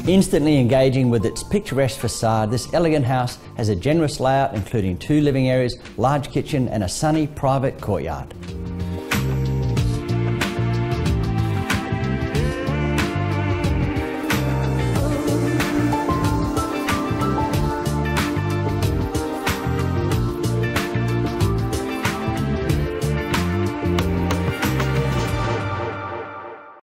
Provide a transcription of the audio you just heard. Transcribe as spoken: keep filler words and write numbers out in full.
Instantly engaging with its picturesque facade, this elegant house has a generous layout including two living areas, large kitchen and a sunny private courtyard.